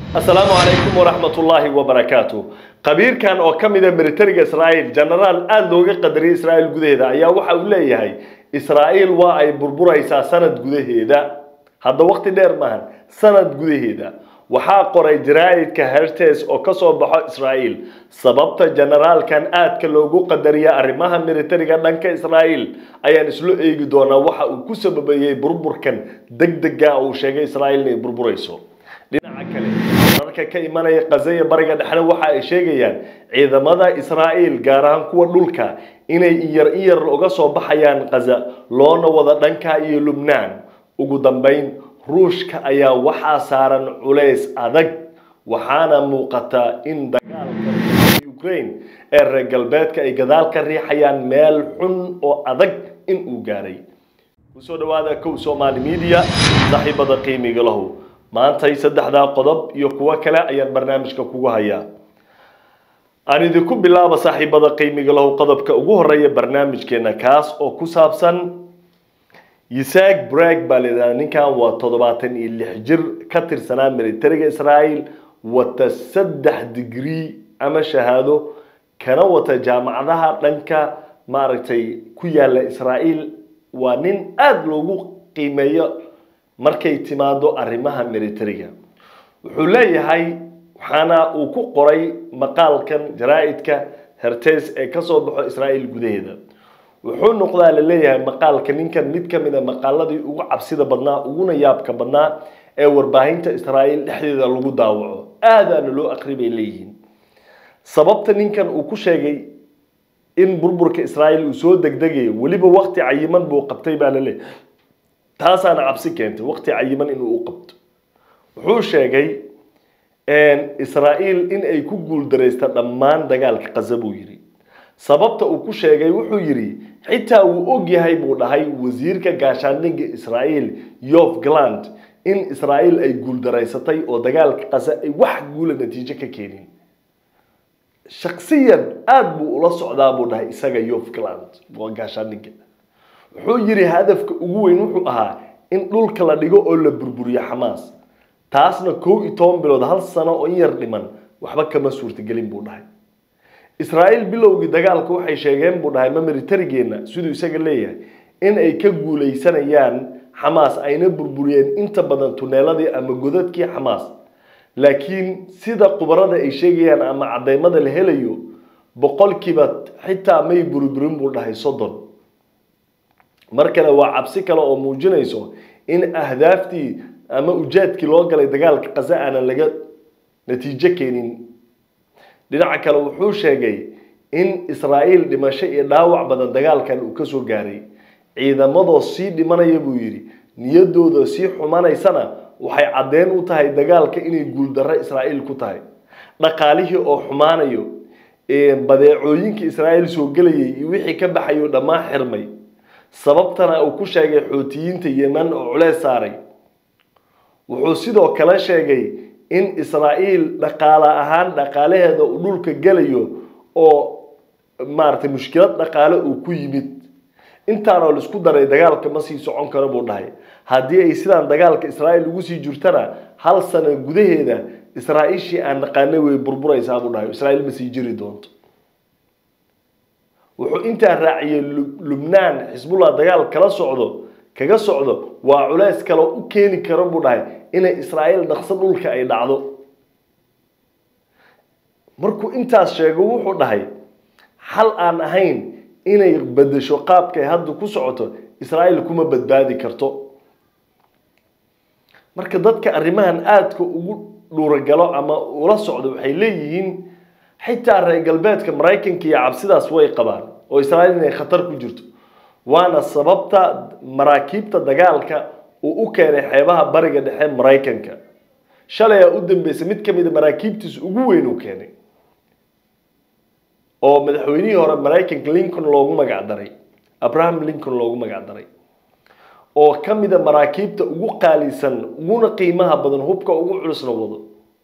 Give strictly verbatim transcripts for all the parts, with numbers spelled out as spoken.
السلام عليكم ورحمة الله وبركاته. قبير كان أو كم إذا مرترق إسرائيل جنرال آل لوجي قدري إسرائيل جده هذا يا وح ولا هي إسرائيل واعي بربورة يسا سند جده هذا هذا وقت دير مهن سند جده هذا وحاقر إجراء كهرتس أو كسب بحق إسرائيل سببت جنرال كان آت كلوجو قدرية أرمها مرترق لانك إسرائيل أي نسلو يجدونا وح وكسب بيه بربور كان دق دقة أو شيء إسرائيل بربورة يسوع dhinaca kale marka ka imanaya qazaya bariga dhaxna waxa ay sheegayaan ciidamada Israa'iil gaar ahaan kuwa dhulka inay iyar iyar uga soo baxayaan qaza loona wada dhanka iyo Lubnaan ugu dambeyn Ruushka ayaa waxa saaran culays adag waxaana muuqata in dagaalka Ukraine ee reer galbeedka ay gadaal ka riixayaan meel xun oo adag in uu gaaray soo dhawaada kow Somali Media saaxiibada qiimiga lahu maanta saddexda qodob iyo kuwa kale ayaan barnaamijka kugu hayaa aan idinku bilaabo saaxiibada qiimiga leh qodobka ugu horeeya barnaamijkeena kaas oo ku saabsan Yitzhak Brag balida ninkan waa toddobaatan iyo lix jir ka tirsanaa militariga Israa'iil wata saddex degree ama shahaado kana wata jaamacadaha dhanka maaragtay ku yaala Israa'iil waa nin aad loogu qiimeeyo markay timaado arrimaha militariga wuxuu leeyahay waxaana uu ku qoray maqaalkan jaraa'idka Hertes ee ka soo baxo Israa'iil gudaheeda wuxuu noqdaa la leeyahay maqaalka ninkan mid ka mid ah maqaaladii ugu cabsida badnaa uguna yaabka badnaa ee warbaahinta Israa'iil dhexdeeda lagu daawaco aadaan loo aqribay leeyihiin sababta ninkan uu ku sheegay in burburka Israa'iil uu soo degdegay waliba waqti cayiman buu qabtay baa la leeyahay taasana cabsi keentay waqti cayiman inuu u qabto wuxuu sheegay in Israa'iil in ay ku guul dareysta dhammaan dagaalka Gaza buu yiri sababta uu ku sheegay wuxuu yiri xitaa uu og yahay buu dhahay wasiirka gaashaandhigga Israa'iil Yoav Gallant in Israa'iil ay guul dareysatay oo dagaalka Gaza ay wax guul natiijo ka keenin shakhsiyan aad buu ula socdaa buu dhahay isaga Yoav Gallant waa gaashaandhigga wuxuu yiri hadafka ugu weyn wuxuu ahaa in dhulka la dhigo oo la burburiyo Hamas taasna kow iyo toban bilood hal sano oo yar dhiman waxba kama suurtagelin buu dhahay Israa'iil bilowgii dagaalka waxay sheegeen buu dhahay ma militarigeena sidoo isaga leeyahay in ay ka guuleysanayaan Hamas ayna burburiyeen inta badan tuneeladii ama godadkii Hamas laakiin sida qubarada ay sheegayaan ama cadeymada la helayo boqolkiiba xitaa may burburin buu dhahay soddon markana waa cabsi kale oo muujinayso in ahdaaftii ama ujeedkii loo galay dagaalka Gaza aan laga natiijo keenin dhinaca kale wuxuu sheegay in Israa'iil dhimasho iyo dhaawac badan dagaalkan uu ka soo gaaray ciidamadoo sii dhimanaya buu yiri niyadooda sii xumanaysana waxay cadeen u tahay dagaalka inay guul darro Israa'iil ku tahay dhaqaalihii oo xumaanayo ee badeecooyinka Israa'iil soo galayay iyo wixii ka baxayo dhamaan xirmay sababtana uu ku sheegay Xuutiyiinta Yemen oo culays saaray wuxuu sidoo kale sheegay in Israa'iil dhaqaale ahaan dhaqaalaheeda uu dhulka galayo oo maartay mushkilad dhaqaale uu ku yimid intaan oo la isku daray dagaalka ma sii socon karo buu dhahay hadii ay sidaan dagaalka Israa'iil ugu sii jirtana hal sano gudaheeda Israa'iishi aan dhaqaale way burburaysaa buu dhahay Israa'iil ma sii jiri doonto wuxuu inta raaciyay Lubnaan Hizbullah dagaal kala socdo kaga socdo waa culays kale u keeni karo buu dhahay inay Israa'iil dhaqso dhulka ay dhacdo markuu intaas sheego wuxuu dhahay hal aan ahayn inay badasho qaabka hadda ku socoto Israa'iil kuma badbaadi karto marka dadka arrimahan aadka ugu dhuuragalo ama ula socdo waxay leeyihiin xitaa reer galbeedka Mareykanka iyo cabsidaas way qabaan oo Israa'iil inay khatar ku jirto waana sababta maraakiibta dagaalka uu u keenay xeebaha bariga dhexe Mareykanka shalay u dambeysay mid kamid ah maraakiibtiisa ugu weyn uu keenay oo madaxweynihii hore Mareykanka Lincoln loogu magac daray Abraham Lincoln loogu magac daray oo kamid ah maraakiibta ugu qaalisan uguna qiimaha badan hubka ugu culusna wado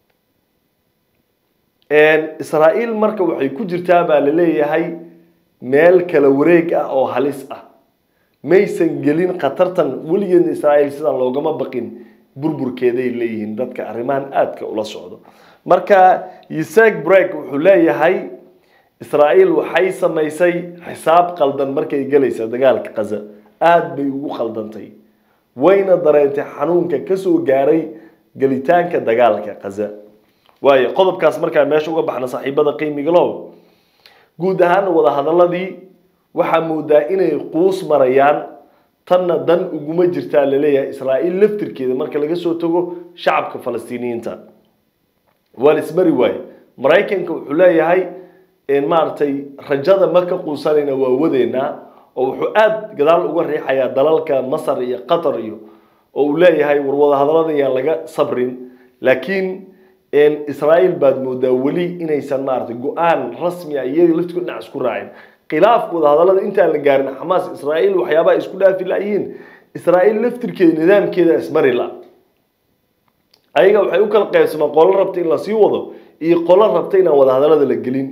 een Israa'iil marka waxay ku jirtaa baa la leeyahay meel kala wareeg ah oo halis ah maysan gelin khatartan waligeed Israa'iil sidaan loogama baqin burburkeeday leeyihiin dadka arrimahan aadka ula socdo marka Isaac Break wuxuu leeyahay Israa'iil waxay samaysay xisaab qaldan markay galayso dagaalka Gaza aad bay ugu khaldantay wayna dareentay xanuunka ka soo gaaray galitaanka dagaalka Gaza waayo qodobkaas markaa meesha uga baxna saaxiibada qiimiga loo guud ahaan wada hadaladii waxa moodaa inay quus marayaan tanna dan uguma jirtaa la leeyahay Israa'iil laftirkeeda marka laga soo tago shacabka Falastiiniyiinta wal ismari way Mareykanka wuxuu leeyahay in maartay rajada ma ka quusanayna waa wadeena oo wuxuu aad gadaal uga riixayaa dalalka Masar iyo Qatar iyo oo uu leeyahay war wada hadaladan yaan laga sabrin laakiin in Israa'iil baad moodaa wali inaysan maartay go'aan rasmi ah iyaga laftigu dhinac isku raacin khilaafku wada hadalada inta la gaarin Hamas Israa'iil waxyaabaha isku dhaafi laayiin Israa'iil laftirkeeda nidaamkeeda ismari la ayaga waxay u kala qaybsamaan qolo rabtay in la sii wado iyo qolo rabtay in wada hadalada la gelin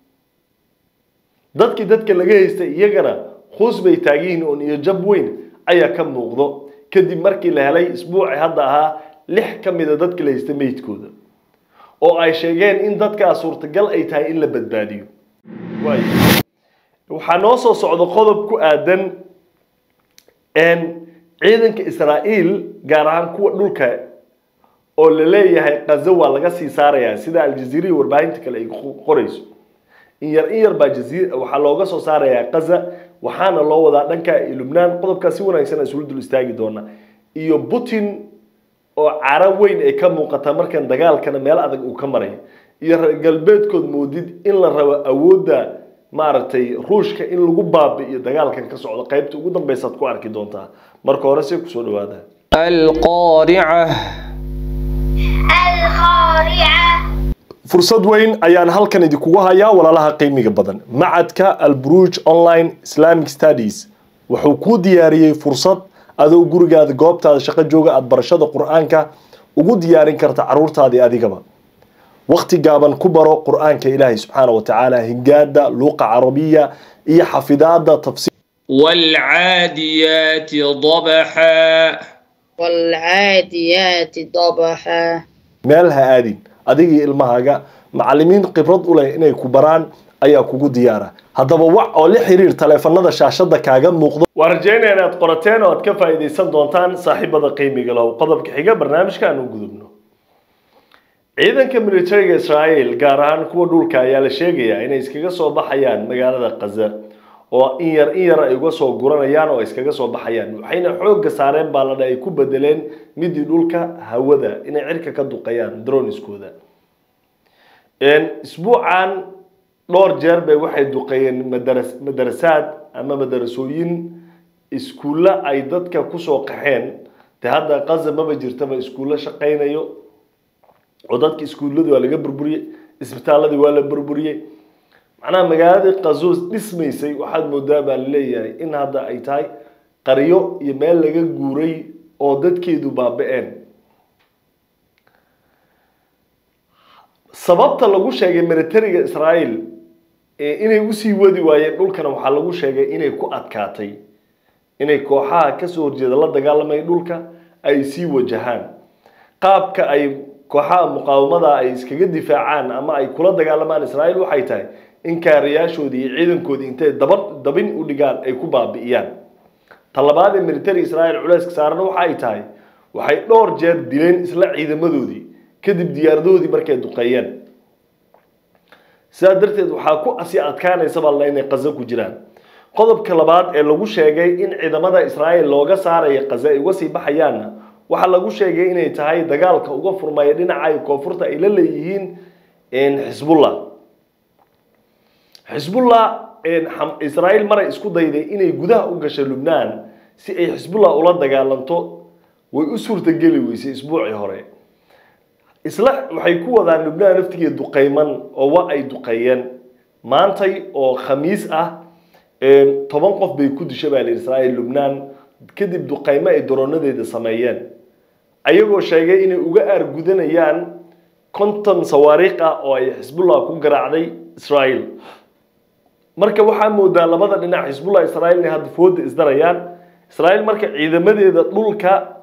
dadkii dadka laga haystay iyagana khus bay taagiin oo iyo jab weyn ayaa ka muuqdo kadib markii la helay isbuuci hadda ahaa lix kamid ah dadka la haystay meydkooda oo ay sheegeen in dadka suurtagal ay tahay in la badbaadiyo way waxa noo soo socdo qodob ku aadan in ciidanka Israa'iil gaar ahaan kuwa dhulka oo la leeyahay Gaza waa laga sii saarayaa sida Al Jazeera warbaahinta kale ay qorayso in yar in yar ba Jazeera waxa looga soo saarayaa Gaza waxaana loo wadaa dhanka Lebanon qodobkaasi wanaagsan ay soo dul istaagi doona iyo Putin oo carab weyn ay ka muuqata markan dagaalkana meel adag uu ka maray iyo galbeedkood moodid in la rabo awoodda maartay ruushka in lagu baabi'iyo dagaalkan ka socdo qaybta ugu dambaysa ku arki doontaa marka hore si ku soo dhawaada القارعة القارعة fursad weyn ayaan halkan idinku hayaa walaalaha qiimiga badan macadka Al-Buruj Online Islamic Studies wuxuu ku diyaariyay fursad adoo gurigaada goobtaada shaqo jooga aad barashada Qur'aanka ugu diyaarin karta caruurtaada adigaba waqti gaaban ku baro Qur'aanka Ilaahay subhanahu wa ta'ala hingaada luqa arabiya iyo xafidaada tafsiir والعاديات ضبحا والعاديات ضبحا meelha aadin adigii ilmahaaga macallimiin khibrad u leh inay ku baraan ayaa kugu diyaara haddaba wax oo la xiriir taleefanada shaashada kaaga muuqdo warjeena inaad qorateen oo aad ka faa'iideysan doontaan saaxiibada qiimiga leh qodobka xiga barnaamijka aan u gudubno ciidanka militariga Israa'iil gaar ahaan kuwa dhulka ayaa la sheegayaa inay iskaga soo baxayaan magaalada Gaza oo in yar in yar ay uga soo guranayaan oo iskaga soo baxayaan waxayna xoog saareen baalada ay ku bedeleen midii dhulka hawada inay cirka ka duqayaan droneskooda in isbuucan dhowr jeer bay waxay duqayeen madaras madarasaad ama madarasooyin iskuulla ay dadka ku soo qaxeen te hadda Gaza ma jirtaba iskuulla shaqeynayo oo dadka iskuulladu waa laga burburiyay isbitaalada waa la burburiyay macnaha magaalada Gaza dhismaysay waxaad moodaa baa leeyahay in hadda ay tahay qariyo iyo meel laga guuray oo dadkeedu baaba'een sababta lagu sheegay militariga Israa'iil ee inay u sii wadi waayeen dhulkana waxa lagu sheegay inay ku adkaatay inay kooxaha ka soo horjeeda la dagaalamay dhulka ay sii wajahaan qaabka ay kooxaha muqaawamada ay iskaga difaacaan ama ay kula dagaalamaan Israa'iil waxay tahay in kaariyaashoodii iyo ciidankoodii intay daba dabin u dhigaan ay ku baabi'iyaan talabaad ee militariga Israa'iil culayska saaran waxa ay tahay waxay dhowr jeer dileen isla ciidamadoodii kadib diyaaradoodii markay duqeeyeen sidaa darteed waxaa ku asi adkaanaysa baa inay Gaza ku jiraan qodobka labaad ee lagu sheegay in ciidamada Israa'iil looga saarayo Gaza ay uga sii baxayaan waxa lagu sheegay inay tahay dagaalka uga furmaya dhinaca ay koonfurta ay la leeyihiin in Hezbollah Hezbollah in Israa'iil maray isku dayday inay gudaha u gasho Lebanon si ay Hezbollah ula dagaalanto way u suurtageli weysay isbuucii hore isla waxay ku wadaan Lebanon naftigeedu duqeyman oo waa ay duqeeyeen maantay oo khamiis ah ee toban qof bay ku dishay baa Israa'iil Lebanon kadib duqeymo ay daroonadeeda sameeyeen ayagoo sheegay inay uga argudanayaan konton sawaariikh ah oo ay Hezbollah ku garaacday Israa'iil marka waxa moodaa labada dhinac Hezbollah Israa'iil inay hadda fooda isdarayaan Israa'iil marka ciidamadeeda dhulka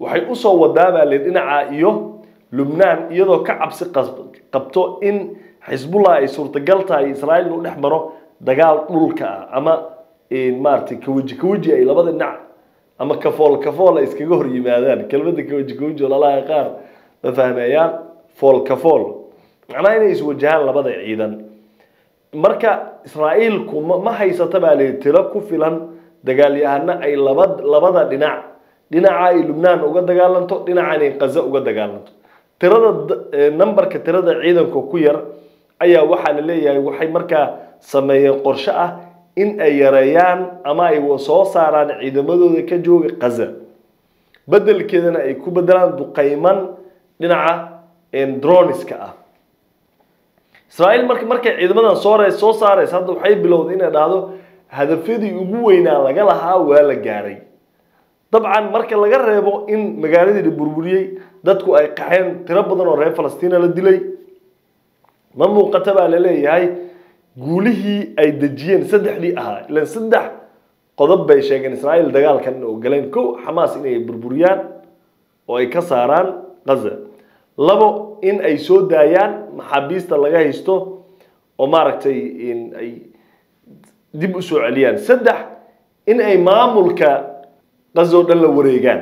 waxay u soo wadaabaa le dhinaca iyo Lubnaan iyadoo ka cabsi qabto in Xisbullah ay suurtagal tahay Israa'iil inuu dhex maro dagaal dhulka ama in maartay kawaji kawaji ay labada dhinac ama kafool kafool ay iskaga hor yimaadaan kelmadda kawaji kawaji walaalaha qaar ma fahmayaan fool kafool macnaheedu inay is wajahaan labada ciidan marka Israa'iil ma haysata baa la tiro ku filan dagaalyahana ay labada labada dhinac dhinaca ay Lubnaan uga dagaalanto dhinaca ay Gaza uga dagaalanto tirada numberka tirada ciidanka ku yar ayaa waxa la leeyahay waxay marka sameeyeen qorshe ah in ay yareeyaan ama ay soo saaraan ciidamadooda ka jooga Gaza bedelkeedana ay ku bedelaan duqeyman dhinaca in droneska ah Israa'iil marka markay ciidamadan soo reey soo saaraysa hadda waxay bilowday inay dhahdo hadafyadii ugu weynaa laga lahaa waa la gaaray dabcan marka laga reebo in magaaladii la burburiyay dadku ay qaxeen tiro badan oo reer Falastiin la dilay ma muuqata baa la leeyahay guulihii ay dajiyeen saddexdii ahaa ilaa saddex qodob bay sheegeen Israa'iil dagaalkan oo galeen ko Hamas inay burburiyaan oo ay ka saaraan Gaza labo in ay soo daayaan maxaabiista laga haysto oo maaragtay in ay dib u soo celiyaan saddex in ay maamulka Gaza oo dhan la wareegaan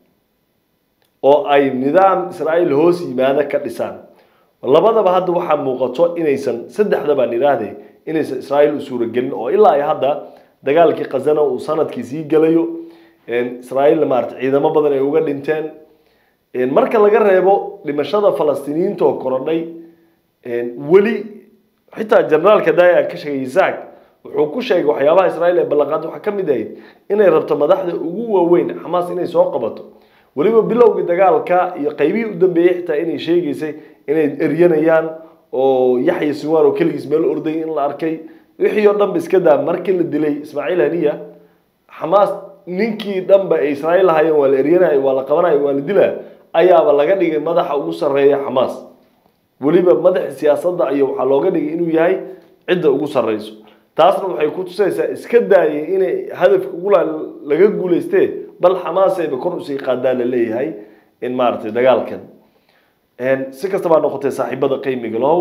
oo ay nidaam Israa'iil hoos yimaada ka dhisaan labadaba hadda waxa muuqato inaysan saddexdaba niraahday inaysan Israa'iil u suuragelin oo ilaa hadda dagaalkii Gaza uu sanadkii sii galayo in Israa'iil maartay ciidamo badan ay uga dhinteen in marka laga reebo dhimashada Falastiiniyiinta oo korodhay in wali xitaa generaalka daaya ka sheegay Isaac wuxuu ku sheegay waxyaabaha Israa'iil ee balaqaad waxa kamid ah inay rabto madaxda ugu waaweyn Hamas inay soo qabato waliba bilowgii dagaalka iyo qaybihii u dambeeyay xitaa inay sheegaysay inay eryanayaan oo Yaxya Sinwar oo kaligiis meel orday in la arkay wixii oo dhan iska daa markii la dilay Ismaaciil Haniya Hamas ninkii dhanba ay Israa'iil hayeen waa la eryanay waa la qabanay waa la dilaa ayaaba laga dhigay madaxa ugu sareeya Hamas waliba madax siyaasadda ayaa waxa looga dhigay inuu yahay cidda ugu sareyso taasna waxay ku tusaysaa iska daayay inay hadafka ugu laga guuleystay bal Hamas ay kor u sii qaadaan leeyahay in maartay dagaalkan een si kastaba noqotay saaxiibada qiimiga loo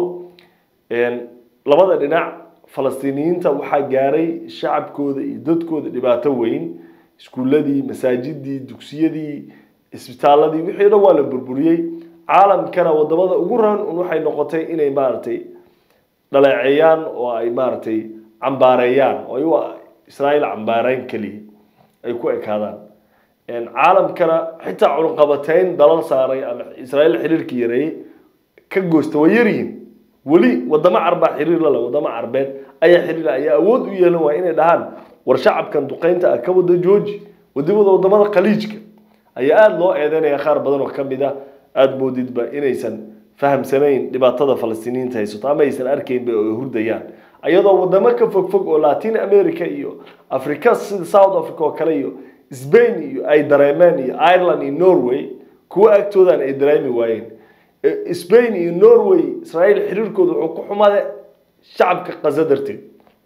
een labada dhinac Falastiiniyiinta waxa gaaray shacabkooda iyo dadkooda dhibaato weyn iskuuladii masaajidii dugsiyadii isbitaaladii wixii dhan waa la burburiyay caalamkana wadamada ugu raan waxay noqotay inay maartay dhaleeceeyaan oo ay maartay cambaareeyaan oo ay Israa'iil cambaareen kaliya ay ku ekaadaan in caalamkana xitaa cunqabateyn dalal saaray ama Israa'iil xiriirkii yareeyay ka goosto way yaryihiin wali wadamo carba xiriir la wadamo carbeed ayaa xiriir ay awood u yeelan waa inay dhahaan war shacabkan duqeynta ka wada jooji wadamada wadamada qaliijka ayaa aad loo eedeynaya qaar badan oo kamid ah aad moodidba inaysan fahamsanayn dhibaatada Falastiiniyiinta haysato ama aysan arkayn bay hurdayaan ayadoo wadamo ka fog fog oo Latin America iyo Africa sida South Africa oo kale iyo Spain iyo ay dareemeen iyo Ireland iyo Norway kuwa agtoodan ay dareemi waayeen Spain iyo Norway Israa'iil xiriirkooda wuxuu ku xumaaday shacabka Gaza darteed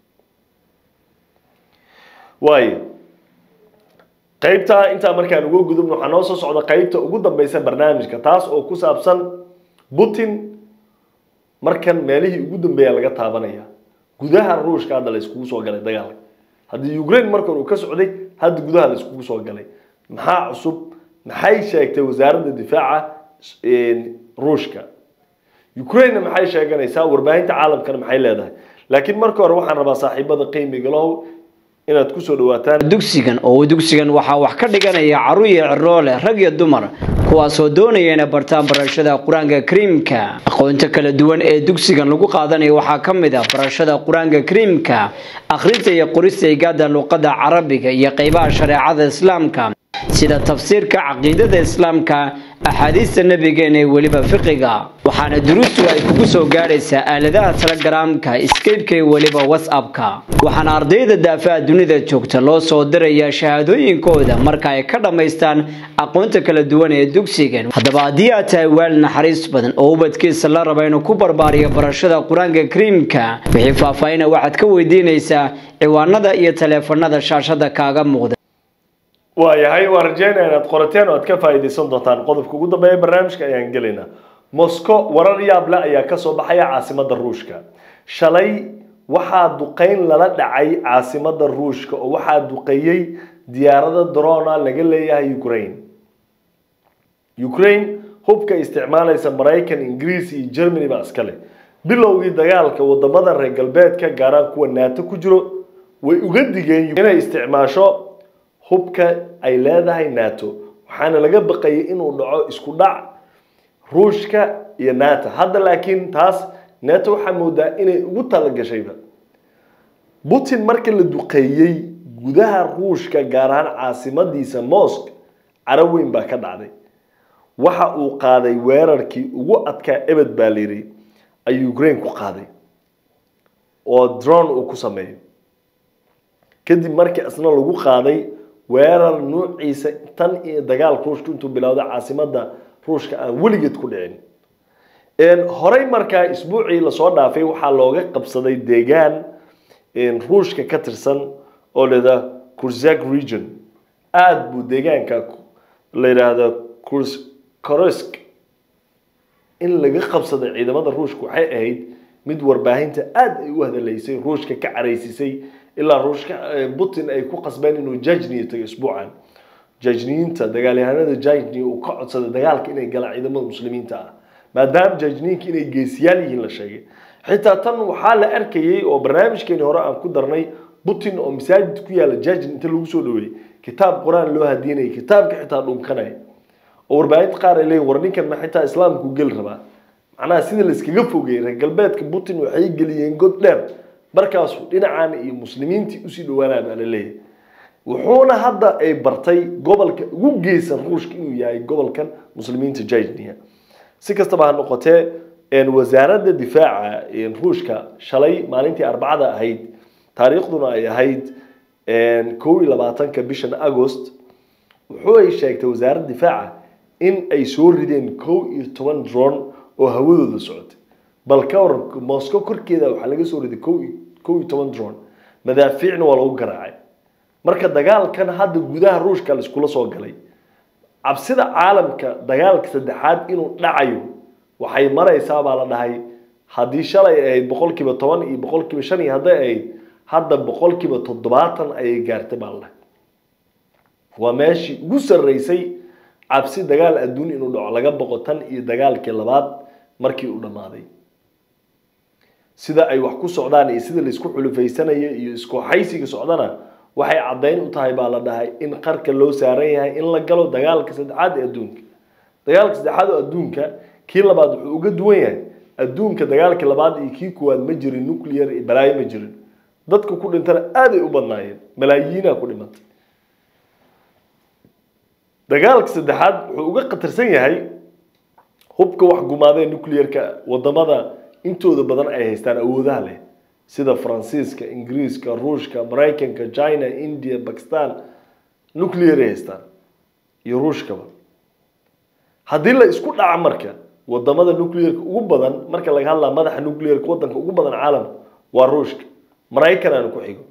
waayo qaybta inta markaan ugu gudubno waxa noo soo socda qaybta ugu dambaysan barnaamijka taas oo ku saabsan Putin markan meelihii ugu dambeeyay laga taabanaya gudaha Ruushka hadda la isku soo galay dagaal hadii Ukraine markan uu ka socday hadda gudaha la isku soo galay maxaa cusub maxay sheegtay wasaaradda difaaca ee Ruushka Ukraine maxay sheeganaysaa warbaahinta caalamka maxay leedahay laakiin marka hore waxaan rabaa saaxiibada qiimiga loo inaad ku soo dhawaataan dugsigan oo dugsigan waxa wax ka dhiganaya caruur ciroole rag iyo dumar kuwaas oo doonaya inay bartaan barashada Quraanka Kariimka aqoonta kala duwan ee dugsigan lagu qaadanayo waxa kamid ah barashada Quraanka Kariimka akhrinta iyo qorista igada luqadda Carabiga iyo qaybaha shariicada Islaamka sida tafsiirka aqeedada Islaamka axaadiista nabigeena waliba fiqiga waxaana duruustu ay kugu soo gaaraysaa aaladaha Telegramka Skype-ka waliba WhatsApp-ka waxaana ardayda daafaha dunida joogta loo soo dirayaa shahaadooyinkooda marka ay ka dhameystaan aqoonta kala duwan ee dugsigan hadaba hadii aad tahay weel naxariis badan oo ubadkiisa la rabo inuu ku barbaariyo barashada Quraanka Kariimka wixii faahfaahin waxaad ka weydiinaysaa ciwaanada iyo taleefanada shaashada kaaga muuqda waayahay waan rajeynaya inaad qorateen oo aad ka faa'iidaysan doontaan qodobka ugu dambeeya barnaamijka ayaan gelaynaa moscow warar yaab leh ayaa kasoo baxaya caasimadda ruushka shalay waxaa duqeyn lala dhacay caasimadda ruushka oo waxaa duqeeyey diyaarada drona laga leeyahay ukraine ukraine hubka isticmaalaysa maraykan ingiriis iyo germany baa iska leh bilowgii dagaalka wadamada reer galbeedka gaaraan kuwa nato ku jiro way uga digeen inay isticmaasho hubka ay leedahay nato waxaana laga baqayay inuu dhaco isku dhac ruushka iyo nato hadda laakiin taas nato waxaa moodaa inay ugu talagashayba putin markii la duqeeyey gudaha ruushka gaar ahaan caasimadiisa moscow carab weyn baa ka dhacday waxa uu qaaday weerarkii ugu adkaa ebed baa la yidhi ayuu ukraine ku qaaday oo drone uu ku sameeyo kadib markii asna lagu qaaday weerar nuuciisa tan iyo dagaalka ruushka intuu bilowday caasimadda ruushka aan weligeed ku dhicin horey markaa isbuucii lasoo dhaafay waxaa looga qabsaday deegaan ruushka ka tirsan oo leeda Kursk region aad buu deegaanka la yiraahdo Kursk in laga qabsaday ciidamada ruushka waxay ahayd mid warbaahinta aad ay u hadalaysay ruushka ka caraysisay ilaa ruushka Putin ay ku qasbeen inuu Jajni tago isbuucan Jajniinta dagaalyahanada Jajni uu ka codsaday dagaalka inay galaan ciidamada muslimiinta ah maadaama Jajniinka inay geesiyaal yihiin la sheegay xitaa tan waxaa la arkayay oo barnaamijkeeni hore aan ku darnay Putin oo masaajid ku yaala Jajni inta lagu soo dhaweeyay kitaab quraan loo hadinay kitaabka xitaa dhunkanay oo warbaahinta qaar ay leeyihiin war ninkan ma xitaa islaamku gal rabaa macnaha sida la iskaga fogeeyay reer galbeedka Putin waxay geliyeen god dheer markaas dhinacaan iyo muslimiintii u sii dhawaanaa baa la leeyahay wuxuuna hadda ay bartay gobolka ugu geesan ruushka inuu yahay gobolkan muslimiinta Jajniya si kastaba ha noqotee in wasaaradda difaaca ee ruushka shalay maalintii arbacada ahayd taariikhduna ay ahayd kow iyo labaatanka bishan August wuxuu ay sheegtay wasaaradda difaaca in ay soo rideen kow iyo toban drone oo hawadooda socotay bal ka war Moscow korkeeda waxa laga soo riday kow iyo toban drone madaafiicna waa lagu garaacay marka dagaalkan hadda gudaha ruushka la isku soo galay cabsida caalamka dagaalka saddexaad inuu dhacayo waxay maraysaa baa la dhahay hadii shalay ay boqolkiiba toban iyo boqolkiiba shan iyo haday ay hadda boqolkiiba toddobaatan ay gaartay baa la waa meeshii ugu sareysay cabsi dagaal adduun inuu dhaco laga boqotan iyo dagaalkii labaad markii uu dhamaaday sida ay wax ku socdaan iyo sida la isku xulufeysanayo iyo isku haysiga socdana waxay cadeyn u tahay baa la dhahay in qarka loo saaran yahay in la galo dagaalka saddexaad ee adduunka dagaalka saddexaad ee adduunka kii labaad wuxuu uga duwan yahay adduunka dagaalka labaad iyo kii koowaad ma jirin nuclear iyo balaayo ma jirin dadku ku dhintana aad ay u badnaayeen malaayiina ku dhimatay dagaalka saddexaad wuxuu uga qatarsan yahay hubka wax gumaadee nuclearka wadamada intooda badan ay haystaan awoodaha leh sida Faransiiska, Ingiriiska, Ruushka, Mareykanka, China, India, Pakistan nuclear haystaan iyo Ruushkaba hadii la isku dhaca marka wadamada nuclearka ugu badan marka laga hadlaa madaxa nuclearka wadanka ugu badan caalamka waa Ruushka Mareykan aan ku xigo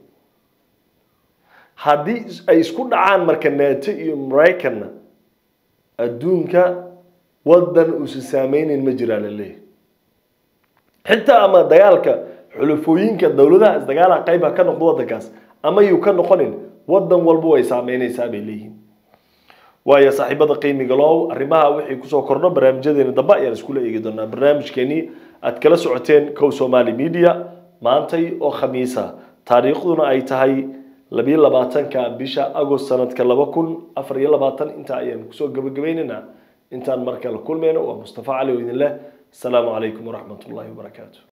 hadii ay isku dhacaan marka NATO iyo Mareykanna adduunka wadan uu saameeyeen ma jiraan leeyahay xitaa ama dagaalka xulufooyinka dawladaha isdagaalaha qayba ka noqdo wadankaas ama uu ka noqonin wadan walba way saameynaysaa bay leeyihiin waayo saaxiibada qiimiga loo arrimaha wixii ku soo kordho barnaamijyadeena daba ayaan isku leeyahay doonaa barnaamijkeeni aad kala socoteen Kow Somali Media maantay oo khamiisa taariikhduna ay tahay laba iyo labaatanka bisha August sanadka laba kun afar iyo labaatan inta ayaan ku soo gabagabeynaa intaan markale kulmayno waa Mustafa Cali oo idin leh السلام عليكم ورحمة الله وبركاته